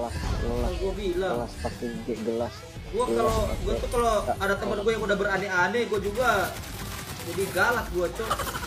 Gue bilang. Gelas pakai gelas. Gue tuh kalau ada teman gue yang udah berani-aneh, gue juga jadi galak gue, Cok.